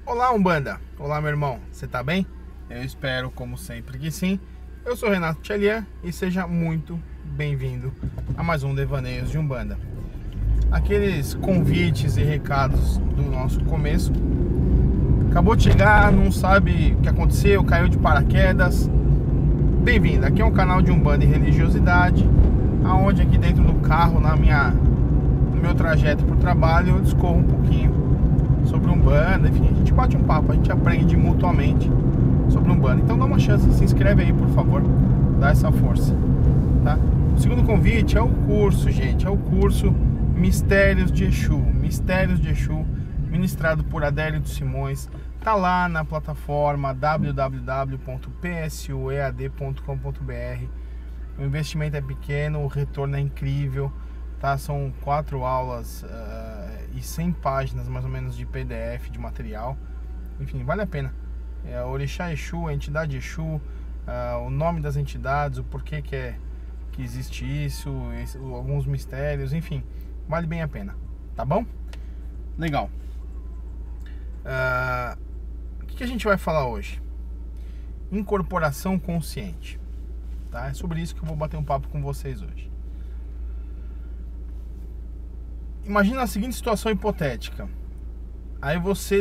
Olá, Umbanda! Olá, meu irmão, você tá bem? Eu espero, como sempre, que sim. Eu sou Renato Tchelian e seja muito bem-vindo a mais um Devaneios de Umbanda. Aqueles convites e recados do nosso começo. Acabou de chegar, não sabe o que aconteceu, caiu de paraquedas. Bem-vindo, aqui é um canal de Umbanda e religiosidade, aonde aqui dentro do carro, no meu trajeto para o trabalho, eu discorro um pouquinho sobre Umbanda, enfim, a gente bate um papo, a gente aprende mutuamente sobre Umbanda. Então dá uma chance, se inscreve aí, por favor, dá essa força, tá? O segundo convite é o curso, gente, é o curso Mistérios de Exu, ministrado por Adélio dos Simões. Tá lá na plataforma www.psuead.com.br. O investimento é pequeno, o retorno é incrível, tá? São 4 aulas e 100 páginas mais ou menos de PDF, de material. Enfim, vale a pena. Orixá Exu, a entidade Exu, o nome das entidades, o porquê que existe isso, alguns mistérios, enfim, vale bem a pena, tá bom? Legal. O que a gente vai falar hoje? Incorporação consciente, tá? É sobre isso que eu vou bater um papo com vocês hoje. Imagina a seguinte situação hipotética. Aí você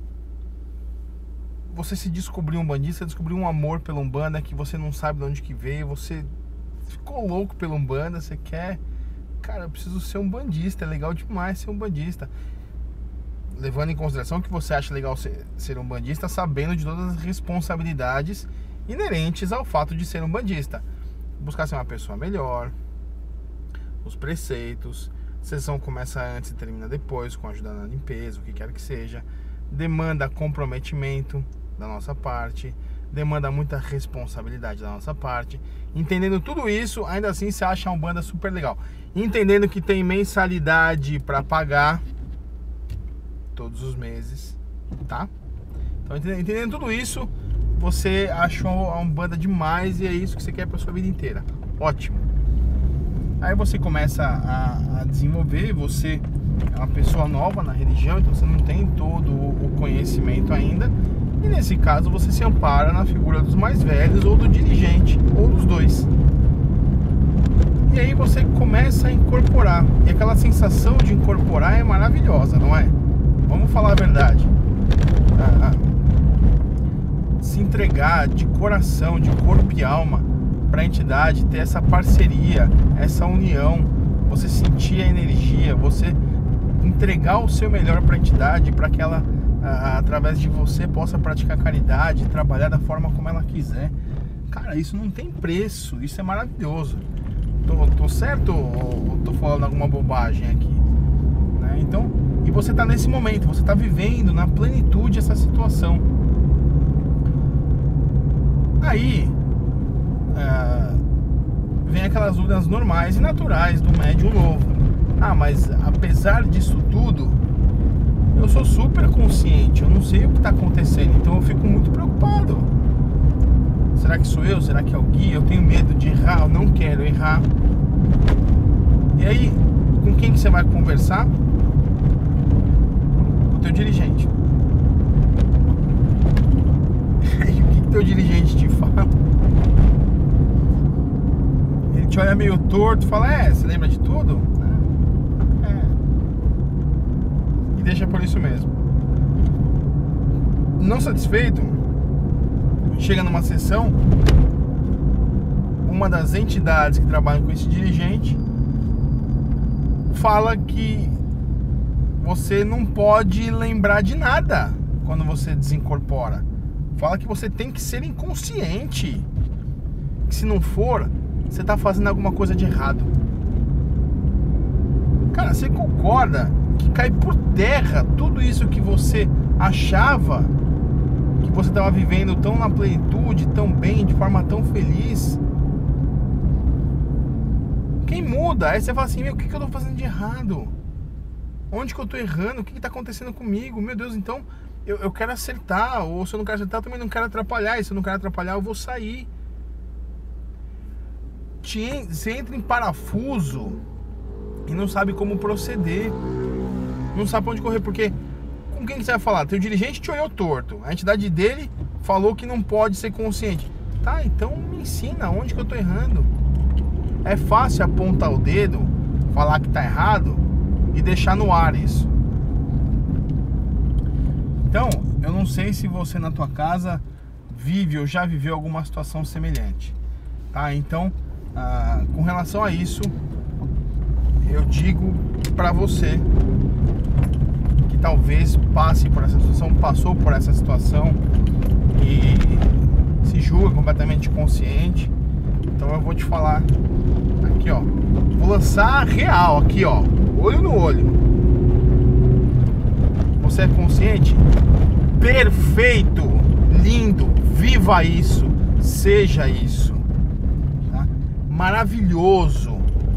se descobriu um bandista, descobriu um amor pela Umbanda que você não sabe de onde que veio, você ficou louco pela Umbanda, você quer... Cara, eu preciso ser um bandista, é legal demais ser um bandista. Levando em consideração que você acha legal ser um bandista, sabendo de todas as responsabilidades inerentes ao fato de ser um bandista. Buscar ser uma pessoa melhor, os preceitos, a sessão começa antes e termina depois, com ajuda na limpeza, o que quer que seja. Demanda comprometimento da nossa parte, demanda muita responsabilidade da nossa parte. Entendendo tudo isso, ainda assim você acha a Umbanda super legal. Entendendo que tem mensalidade para pagar todos os meses, tá? Então, entendendo tudo isso, você achou a Umbanda demais e é isso que você quer para sua vida inteira. Ótimo. Aí você começa a desenvolver, você é uma pessoa nova na religião, então você não tem todo o conhecimento ainda. E nesse caso você se ampara na figura dos mais velhos ou do dirigente, ou dos dois. E aí você começa a incorporar. E aquela sensação de incorporar é maravilhosa, não é? Vamos falar a verdade. Se entregar de coração, de corpo e alma para a entidade, ter essa parceria, essa união, você sentir a energia, você entregar o seu melhor para a entidade, para que ela, através de você, possa praticar caridade, trabalhar da forma como ela quiser. Cara, isso não tem preço, isso é maravilhoso. Tô certo ou tô falando alguma bobagem aqui? Né? Então, e você tá nesse momento, você tá vivendo na plenitude essa situação. Aí vem aquelas dúvidas normais e naturais do médium novo. Mas apesar disso tudo, eu sou super consciente, eu não sei o que está acontecendo, então eu fico muito preocupado. Será que sou eu? Será que é o guia? Eu tenho medo de errar, eu não quero errar. E aí, com quem que você vai conversar? Com o teu dirigente. E o que teu dirigente te fala? Ele te olha meio torto, fala, você lembra de tudo? E deixa por isso mesmo. Não satisfeito, chega numa sessão, uma das entidades que trabalham com esse dirigente fala que você não pode lembrar de nada quando você desincorpora. Fala que você tem que ser inconsciente, que se não for, você está fazendo alguma coisa de errado. Cara, você concorda que cai por terra tudo isso que você achava que você estava vivendo tão na plenitude, tão bem, de forma tão feliz? Quem muda? Aí você fala assim, o que eu estou fazendo de errado? Onde que eu estou errando? O que está acontecendo comigo? Meu Deus, então eu quero acertar, ou se eu não quero acertar, eu também não quero atrapalhar, e se eu não quero atrapalhar, eu vou sair. Você entra em parafuso e não sabe como proceder, não sabe pra onde correr, porque com Com quem que você vai falar? Teu dirigente te olhou torto, a entidade dele falou que não pode ser consciente. Tá, então me ensina onde que eu tô errando. É fácil apontar o dedo, falar que tá errado e deixar no ar isso. Então, eu não sei se você na tua casa vive ou já viveu alguma situação semelhante, tá? Então, com relação a isso, eu digo pra você que talvez passe por essa situação, passou por essa situação e se julga completamente consciente. Então eu vou te falar aqui, ó, vou lançar real aqui, ó, olho no olho. Você é consciente? Perfeito, lindo, viva isso, seja isso, tá? Maravilhoso.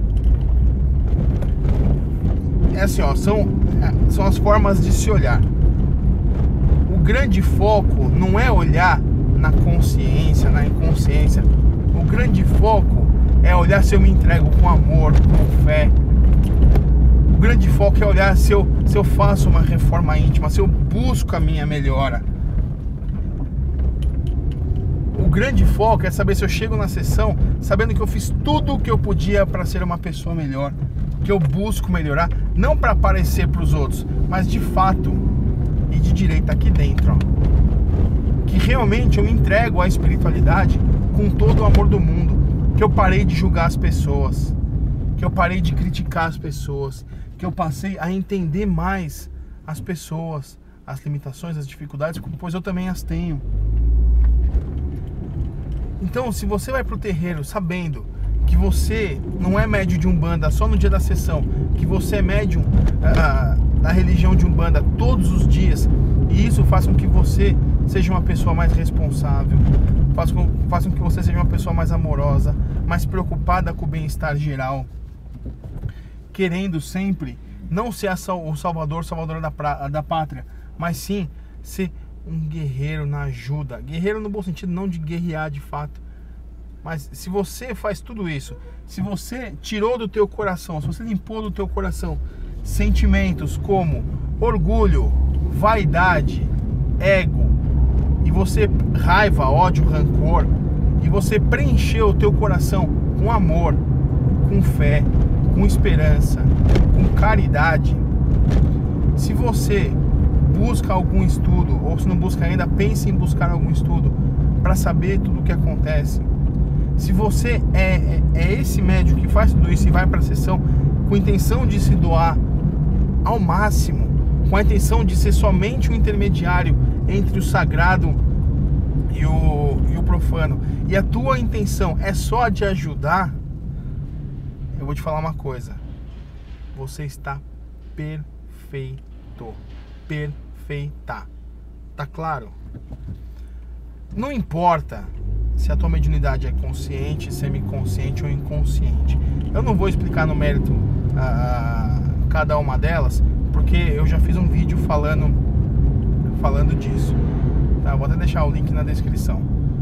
É assim, ó, são as formas de se olhar. O grande foco não é olhar na consciência, na inconsciência. O grande foco é olhar se eu me entrego com amor, com fé. O grande foco é olhar se eu faço uma reforma íntima, se eu busco a minha melhora. O grande foco é saber se eu chego na sessão sabendo que eu fiz tudo o que eu podia para ser uma pessoa melhor, que eu busco melhorar, não para aparecer para os outros, mas de fato e de direito aqui dentro, ó, que realmente eu me entrego à espiritualidade com todo o amor do mundo, que eu parei de julgar as pessoas, que eu parei de criticar as pessoas, que eu passei a entender mais as pessoas, as limitações, as dificuldades, pois eu também as tenho. Então, se você vai pro terreiro sabendo que você não é médium de Umbanda só no dia da sessão, que você é médium da religião de Umbanda todos os dias, e isso faz com que você seja uma pessoa mais responsável, faz com que você seja uma pessoa mais amorosa, mais preocupada com o bem-estar geral, querendo sempre não ser o salvadora da pátria, mas sim ser um guerreiro na ajuda. Guerreiro no bom sentido, não de guerrear de fato. Mas se você faz tudo isso, se você tirou do teu coração, se você limpou do teu coração sentimentos como orgulho, vaidade, ego, e você raiva, ódio, rancor, e você preencheu o teu coração com amor, com fé, com esperança, com caridade, se você busca algum estudo, ou se não busca ainda, pense em buscar algum estudo para saber tudo o que acontece. Se você é esse médium que faz tudo isso e vai para a sessão com a intenção de se doar ao máximo, com a intenção de ser somente um intermediário entre o sagrado e o profano, e a tua intenção é só de ajudar, eu vou te falar uma coisa: você está perfeito, perfeita. Tá claro? Não importa se a tua mediunidade é consciente, semiconsciente ou inconsciente. Eu não vou explicar no mérito cada uma delas, porque eu já fiz um vídeo falando disso, tá? Vou até deixar o link na descrição.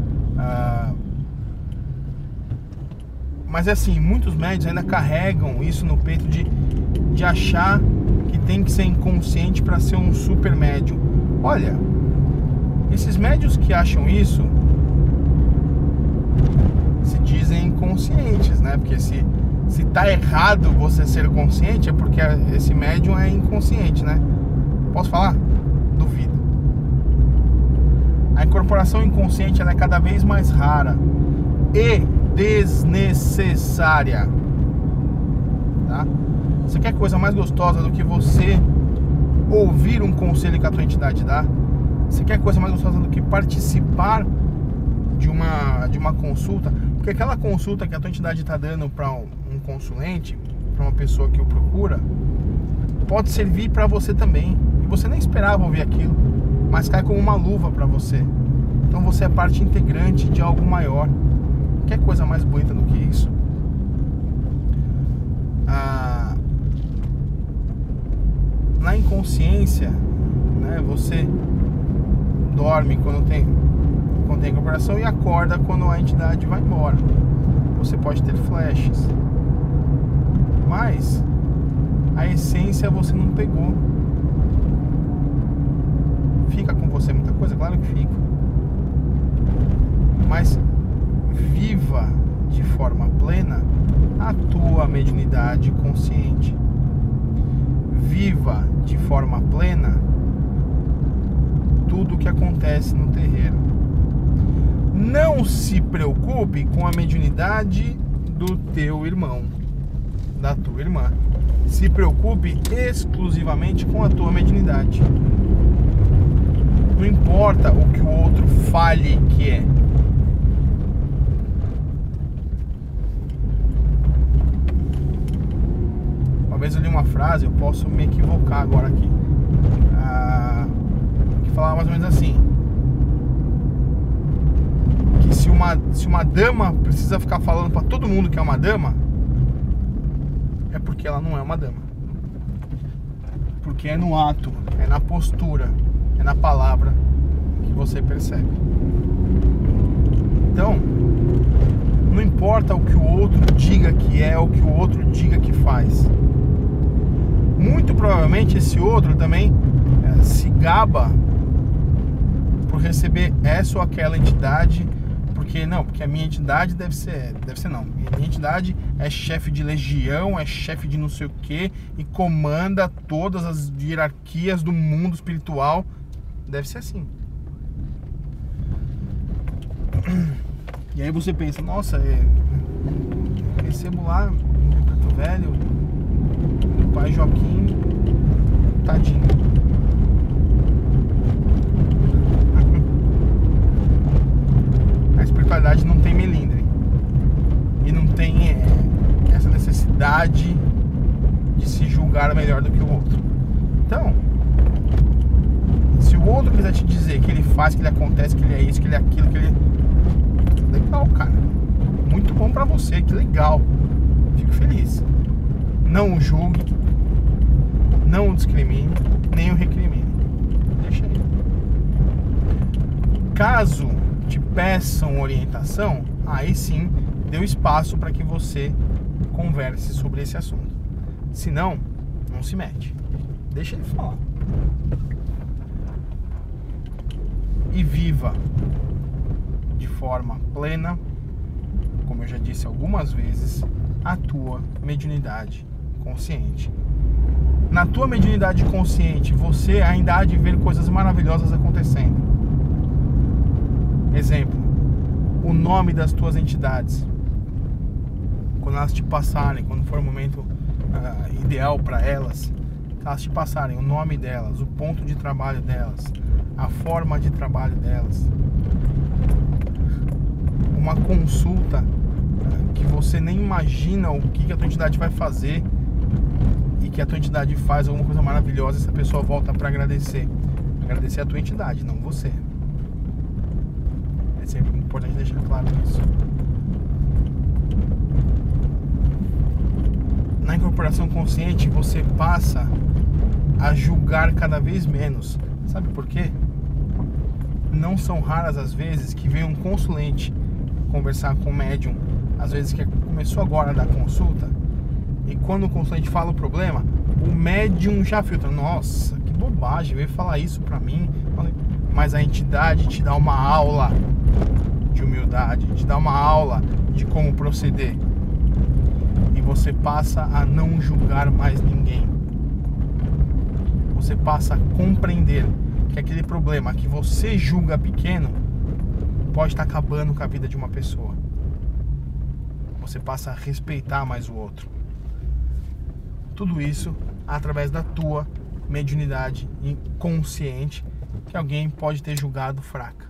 Mas é assim, muitos médiuns ainda carregam isso no peito de achar que tem que ser inconsciente para ser um super médium. Olha, esses médiuns que acham isso se dizem inconscientes, né? Porque se tá errado você ser consciente, é porque esse médium é inconsciente, né? Posso falar? Duvido. A incorporação inconsciente ela é cada vez mais rara e desnecessária, tá? Você quer coisa mais gostosa do que você ouvir um conselho que a tua entidade dá? Você quer coisa mais gostosa do que participar de uma consulta? Porque aquela consulta que a tua entidade está dando para um consulente, para uma pessoa que o procura, pode servir para você também. E você nem esperava ouvir aquilo, mas cai como uma luva para você. Então você é parte integrante de algo maior. Quer coisa mais bonita do que isso? Na inconsciência, né, você dorme quando tem incorporação e acorda quando a entidade vai embora. Você pode ter flashes, mas a essência você não pegou. você muita coisa? Claro que fica. Mas viva de forma plena a tua mediunidade consciente. Viva de forma plena tudo o que acontece no terreiro. Não se preocupe com a mediunidade do teu irmão, da tua irmã. Se preocupe exclusivamente com a tua mediunidade. Não importa o que o outro fale que é. Uma vez eu li uma frase, eu posso me equivocar agora aqui, que falava mais ou menos assim: que se uma dama precisa ficar falando pra todo mundo que é uma dama, é porque ela não é uma dama. Porque é no ato, é na postura, é na palavra que você percebe. Então, não importa o que o outro diga que é, ou o que o outro diga que faz. Muito provavelmente esse outro também se gaba por receber essa ou aquela entidade. Porque a minha entidade deve ser não. Minha entidade é chefe de legião, é chefe de não sei o que, e comanda todas as hierarquias do mundo espiritual. Deve ser assim. E aí você pensa, nossa, eu recebo lá em Porto Velho, o pai Joaquim, tadinho. A espiritualidade não tem melindre. E não tem essa necessidade de se julgar melhor do que o outro. Então, se o outro quiser te dizer que ele faz, que ele acontece, que ele é isso, que ele é aquilo, que ele... Legal, cara. Muito bom pra você, que legal. Fico feliz. Não o julgue, não o discrimine, nem o recrimine. Deixa aí. Caso te peçam orientação, aí sim deu espaço para que você converse sobre esse assunto. Se não, não se mete. Deixa ele falar. E viva de forma plena, como eu já disse algumas vezes, a tua mediunidade consciente. Na tua mediunidade consciente, você ainda há de ver coisas maravilhosas acontecendo. Exemplo, o nome das tuas entidades. Quando elas te passarem, quando for o momento ideal para elas te passarem o nome delas, o ponto de trabalho delas, a forma de trabalho delas. Uma consulta que você nem imagina o que a tua entidade vai fazer, e que a tua entidade faz alguma coisa maravilhosa, essa pessoa volta para agradecer a tua entidade, não você. É sempre importante deixar claro isso. Na incorporação consciente, você passa a julgar cada vez menos. Sabe por quê? Não são raras as vezes que vem um consulente conversar com o médium, às vezes que começou agora a dar consulta, e quando o consulente fala o problema, o médium já filtra. Nossa, que bobagem, veio falar isso pra mim. Mas a entidade te dá uma aula de humildade, te dá uma aula de como proceder, e você passa a não julgar mais ninguém. Você passa a compreender que aquele problema que você julga pequeno pode estar acabando com a vida de uma pessoa. Você passa a respeitar mais o outro. Tudo isso através da tua mediunidade inconsciente, que alguém pode ter julgado fraca.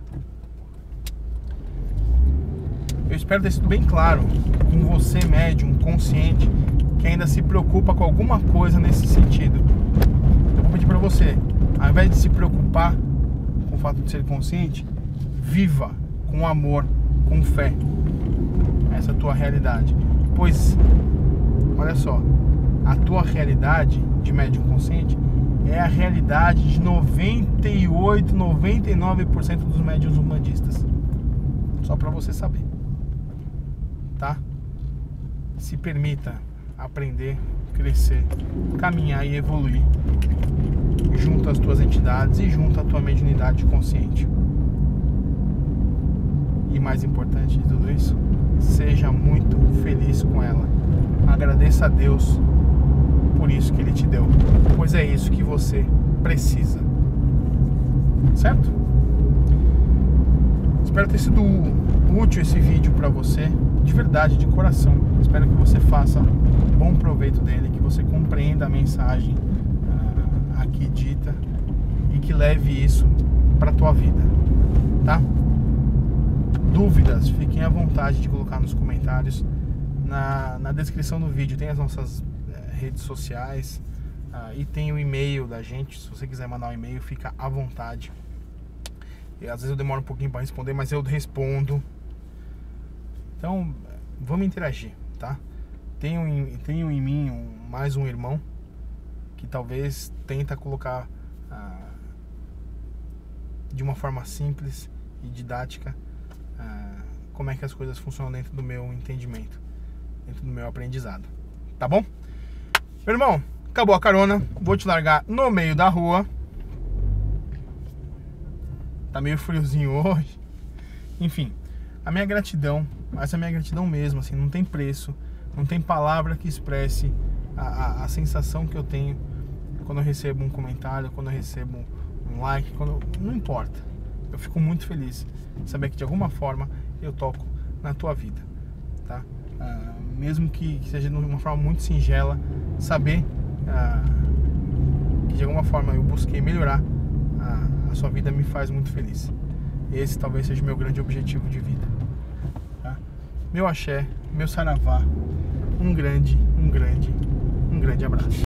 Eu espero ter sido bem claro com você, médium consciente, que ainda se preocupa com alguma coisa nesse sentido. Eu vou pedir para você, ao invés de se preocupar com o fato de ser consciente, viva com amor, com fé essa tua realidade. Pois, olha só, a tua realidade de médium consciente é a realidade de 98, 99% dos médiuns umbandistas. Só para você saber, tá? Se permita aprender, crescer, caminhar e evoluir junto junto às tuas entidades e junto à tua mediunidade consciente. E mais importante de tudo isso, seja muito feliz com ela. Agradeça a Deus por isso que Ele te deu, pois é isso que você precisa. Certo? Espero ter sido útil esse vídeo para você, de verdade, de coração. Espero que você faça bom proveito dele, que você compreenda a mensagem aqui dita e que leve isso para a tua vida, tá? Dúvidas, fiquem à vontade de colocar nos comentários. Na descrição do vídeo tem as nossas redes sociais e tem o e-mail da gente. Se você quiser mandar um e-mail, fica à vontade. E às vezes eu demoro um pouquinho para responder, mas eu respondo. Então, vamos interagir, tá? Tenho em mim mais um irmão que talvez tenta colocar de uma forma simples e didática como é que as coisas funcionam dentro do meu entendimento, dentro do meu aprendizado, tá bom? Meu irmão, acabou a carona, vou te largar no meio da rua. Tá meio friozinho hoje. Enfim, a minha gratidão, essa é a minha gratidão mesmo, assim, não tem preço, não tem palavra que expresse a sensação que eu tenho quando eu recebo um comentário, quando eu recebo um like, não importa. Eu fico muito feliz de saber que de alguma forma eu toco na tua vida, tá? Mesmo que seja de uma forma muito singela, saber que de alguma forma eu busquei melhorar a sua vida me faz muito feliz. Esse talvez seja o meu grande objetivo de vida, tá? Meu axé, meu saravá, um grande abraço.